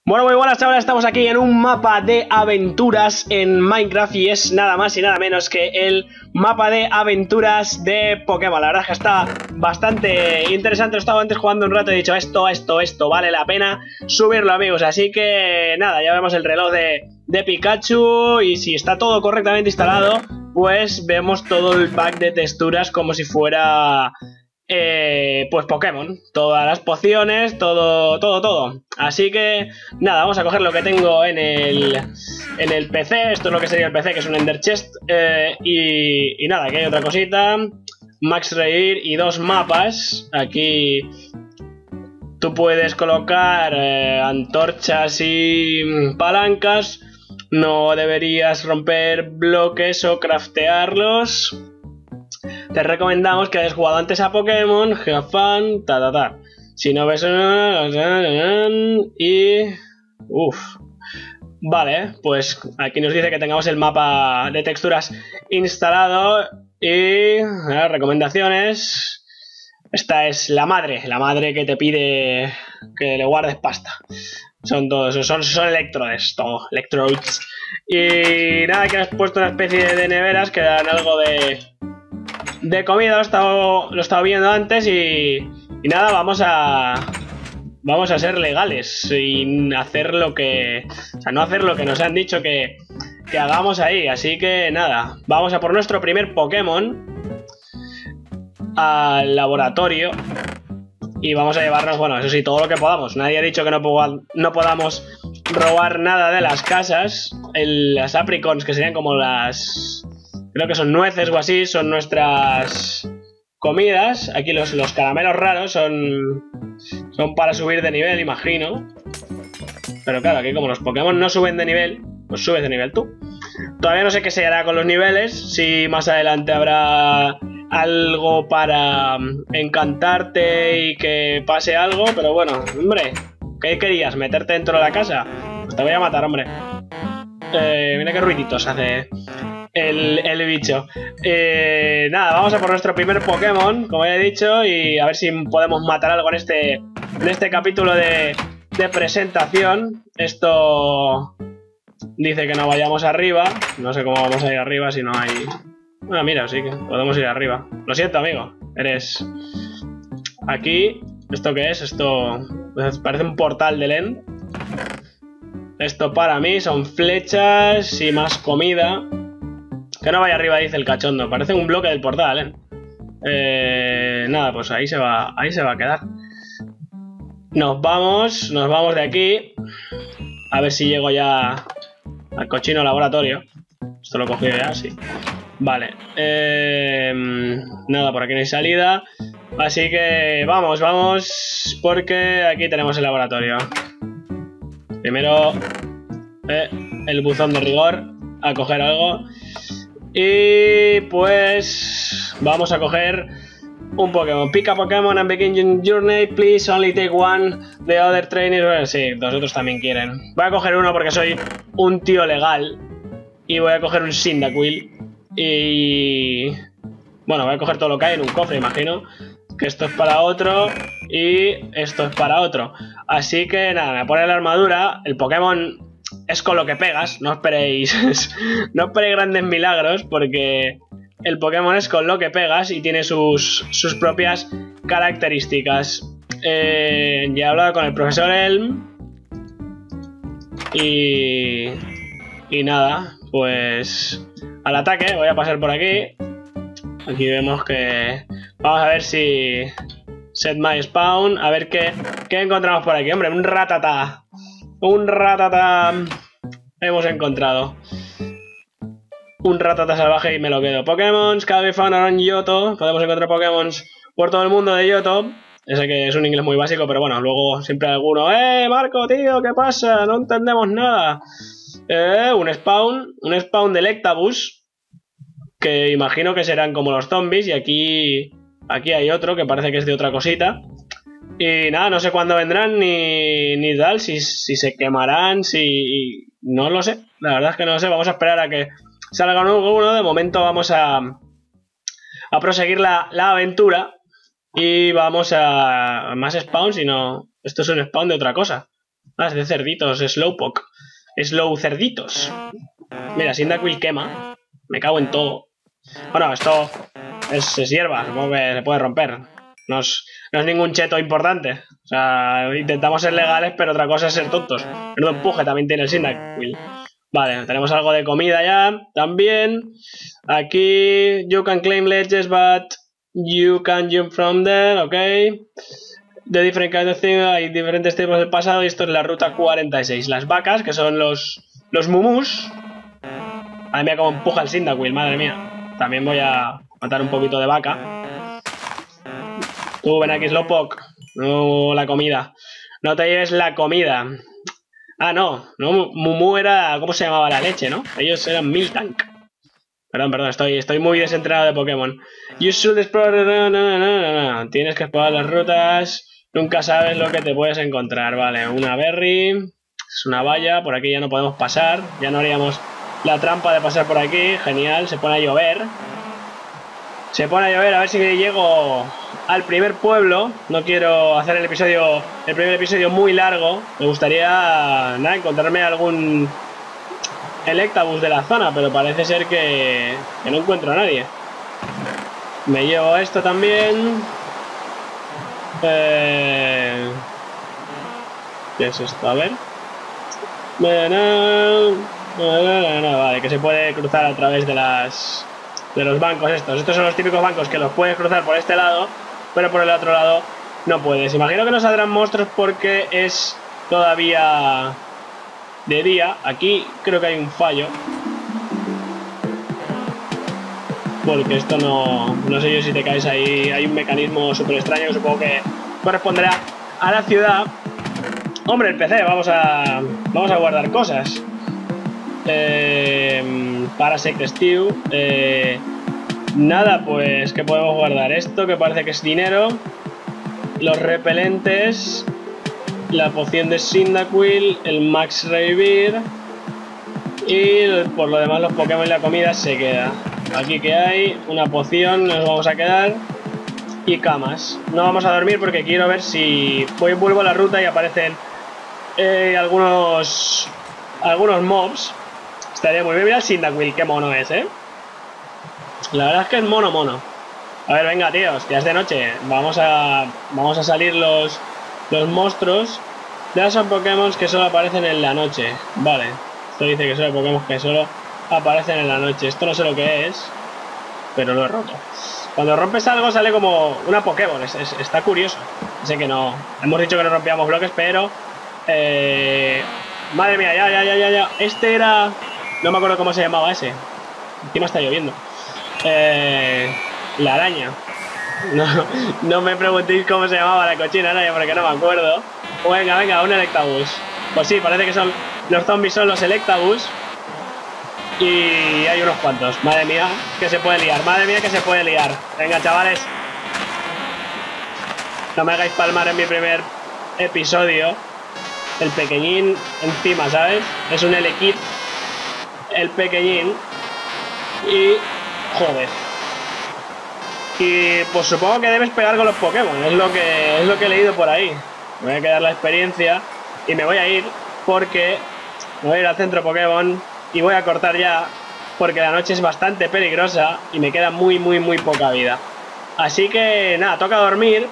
Bueno, muy buenas, chavales, estamos aquí en un mapa de aventuras en Minecraft y es nada más y nada menos que el mapa de aventuras de Pokémon. La verdad es que está bastante interesante, lo he estado antes jugando un rato y he dicho esto vale la pena subirlo, amigos. Así que nada, ya vemos el reloj de Pikachu y si está todo correctamente instalado, pues vemos todo el pack de texturas como si fuera... pues Pokémon, todas las pociones, todo. Así que nada, vamos a coger lo que tengo en el PC. Esto es lo que sería el PC, que es un Ender Chest. Y nada, aquí hay otra cosita. Max Reír y dos mapas. Aquí tú puedes colocar antorchas y palancas. No deberías romper bloques o craftearlos. Te recomendamos que hayas jugado antes a Pokémon, have fun, Si no ves... y... Vale, pues aquí nos dice que tengamos el mapa de texturas instalado. Y... recomendaciones... Esta es la madre que te pide que le guardes pasta. Son todos, son electrodes, todo, electrodes. Y nada, que has puesto una especie de neveras que dan algo de comida, lo he estado viendo antes y nada, vamos a ser legales sin hacer lo que... O sea, no hacer lo que nos han dicho que hagamos ahí. Así que nada, vamos a por nuestro primer Pokémon al laboratorio y vamos a llevarnos, bueno, eso sí, todo lo que podamos. Nadie ha dicho que no podamos robar nada de las casas. Las apricons, que serían como las... Creo que son nueces o así, son nuestras comidas. Aquí los caramelos raros son para subir de nivel, imagino. Pero claro, aquí como los Pokémon no suben de nivel, pues subes de nivel tú. Todavía no sé qué se hará con los niveles, si más adelante habrá algo para encantarte y que pase algo, pero bueno, hombre, ¿qué querías? ¿Meterte dentro de la casa? Pues te voy a matar, hombre. Mira qué ruiditos hace el bicho. Nada, vamos a por nuestro primer Pokémon, como ya he dicho, y a ver si podemos matar algo en este capítulo de presentación. Esto dice que no vayamos arriba. No sé cómo vamos a ir arriba si no hay... Ah, mira, sí que podemos ir arriba. Lo siento, amigo. Eres... Aquí... ¿Esto qué es? Esto... parece un portal de End. Esto para mí son flechas y más comida. Que no vaya arriba, dice el cachondo. Parece un bloque del portal, nada, pues ahí se va a quedar. Nos vamos de aquí. A ver si llego ya al cochino laboratorio. Esto lo he cogido ya, sí. Vale. Nada, por aquí no hay salida. Así que vamos, porque aquí tenemos el laboratorio. Primero el buzón de rigor, a coger algo. Y pues vamos a coger un Pokémon. Pick a Pokémon and begin your journey. Please only take one. The other trainers... Bueno, sí, los otros también quieren. Voy a coger uno porque soy un tío legal. Y voy a coger un Cyndaquil. Y... bueno, voy a coger todo lo que hay en un cofre, imagino. Que esto es para otro. Y esto es para otro. Así que nada, me voy a poner la armadura. El Pokémon... es con lo que pegas, no esperéis no esperéis grandes milagros, porque el Pokémon es con lo que pegas y tiene sus propias características. Ya he hablado con el profesor Elm y nada, pues al ataque. Voy a pasar por aquí. Aquí vemos que... vamos a ver si... set my spawn, a ver qué encontramos por aquí. Hombre, un Rattata. Un Rattata hemos encontrado. Un Rattata salvaje y me lo quedo. Pokémon can be found around Yoto. Podemos encontrar Pokémon por todo el mundo de Yoto. Ese que es un inglés muy básico, pero bueno, luego siempre hay alguno. Marco, tío, ¿qué pasa? No entendemos nada. Un spawn de Electabuzz, que imagino que serán como los zombies. Y aquí hay otro que parece que es de otra cosita. Y nada, no sé cuándo vendrán ni tal, si se quemarán, si... no lo sé, la verdad es que no lo sé. Vamos a esperar a que salga uno. De momento vamos a proseguir la aventura. Y vamos a más spawns, si no... esto es un spawn de otra cosa. Ah, es de cerditos, Slowpoke. Slow cerditos. Mira, Cyndaquil quema. Me cago en todo. Bueno, esto es hierba, supongo que se puede romper. No es ningún cheto importante. O sea, intentamos ser legales, pero otra cosa es ser tontos. Menudo empuje también tiene el Cyndaquil. Vale, tenemos algo de comida ya, también. Aquí, you can claim ledges, but you can jump from there, ok. De different kind of thing, hay diferentes tipos del pasado y esto es la ruta 46. Las vacas, que son los mumus. Madre mía, cómo empuja el Cyndaquil, madre mía. También voy a matar un poquito de vaca. Tú, ven aquí, Slowpoke. No, la comida. No te lleves la comida. Ah, no. Mumu era... ¿Cómo se llamaba la leche, no? Ellos eran Miltank. Perdón, estoy muy desentrenado de Pokémon. You should explore... No. Tienes que explorar las rutas. Nunca sabes lo que te puedes encontrar. Vale, una berry. Es una valla. Por aquí ya no podemos pasar. Ya no haríamos la trampa de pasar por aquí. Genial, se pone a llover. A ver si llego al primer pueblo. No quiero hacer el primer episodio muy largo. Me gustaría, nada, encontrarme algún Electabuzz de la zona, pero parece ser que no encuentro a nadie. Me llevo esto también. ¿Qué es esto? A ver. Vale, que se puede cruzar a través de los bancos estos. Estos son los típicos bancos que los puedes cruzar por este lado, pero por el otro lado no puedes. Imagino que no saldrán monstruos porque es todavía de día. Aquí creo que hay un fallo, porque esto no sé yo si te caes ahí. Hay un mecanismo súper extraño que supongo que corresponderá a la ciudad. Hombre, el PC, vamos a guardar cosas. Parasect Stew. Nada, pues que podemos guardar esto, que parece que es dinero. Los repelentes. La poción de Cyndaquil. El Max Revir. Y por lo demás los Pokémon y la comida se queda. Aquí que hay una poción, nos vamos a quedar. Y camas. No vamos a dormir porque quiero ver si vuelvo a la ruta y aparecen algunos mobs. Estaría muy bien. Mira el Cyndaquil, qué mono es, La verdad es que es mono. A ver, venga, tíos, ya es de noche. Vamos a salir los monstruos. Ya son Pokémon que solo aparecen en la noche. Vale, esto dice que son Pokémon que solo aparecen en la noche. Esto no sé lo que es, pero lo he roto. Cuando rompes algo sale como una Pokéball. Está curioso. Sé que no. Hemos dicho que no rompíamos bloques, pero... madre mía, ya. Este era... No me acuerdo cómo se llamaba ese. Encima está lloviendo. La araña. No me preguntéis cómo se llamaba la cochina araña porque no me acuerdo. Venga, un Electabuzz. Pues sí, parece que son los zombies, son los Electabuzz. Y hay unos cuantos. Madre mía, que se puede liar. Venga, chavales. No me hagáis palmar en mi primer episodio. El pequeñín encima, ¿sabes? Es un Elekid. El pequeñín. Y... joder. Y pues supongo que debes pegar con los Pokémon. Es lo que he leído por ahí. Me voy a quedar la experiencia. Y me voy a ir porque... me voy a ir al centro Pokémon. Y voy a cortar ya. Porque la noche es bastante peligrosa. Y me queda muy poca vida. Así que nada, toca dormir.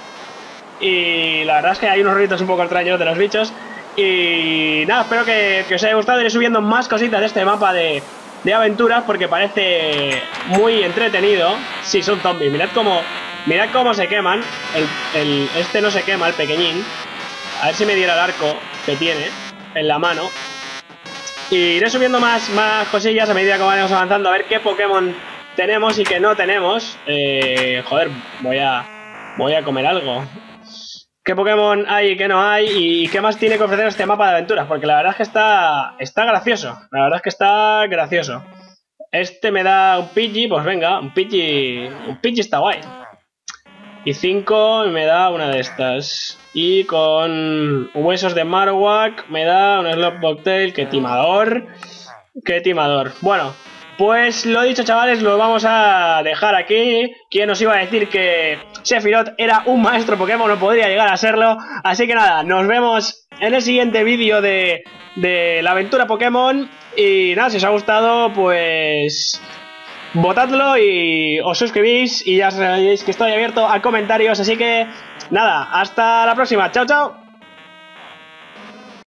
Y la verdad es que hay unos ruidos un poco extraños de los bichos. Y nada, espero que os haya gustado. Iré subiendo más cositas de este mapa de aventuras porque parece muy entretenido. Sí, son zombies. Mirad cómo se queman. Este no se quema, el pequeñín. A ver si me diera el arco que tiene en la mano. Y iré subiendo más cosillas a medida que vayamos avanzando. A ver qué Pokémon tenemos y qué no tenemos. Joder, voy a comer algo. ¿Qué Pokémon hay y qué no hay? ¿Y qué más tiene que ofrecer este mapa de aventuras? Porque la verdad es que está gracioso. La verdad es que está gracioso. Este me da un Pidgey, pues venga, un Pidgey está guay. Y 5 me da una de estas. Y con huesos de Marowak me da un Slowpoke. ¡Qué timador! ¡Qué timador! Bueno, pues lo dicho, chavales, lo vamos a dejar aquí. ¿Quién nos iba a decir que Sephiroth era un maestro Pokémon? No podría llegar a serlo. Así que nada, nos vemos en el siguiente vídeo de la aventura Pokémon. Y nada, si os ha gustado, pues votadlo y os suscribís y ya sabéis que estoy abierto a comentarios. Así que nada, hasta la próxima. Chao, chao.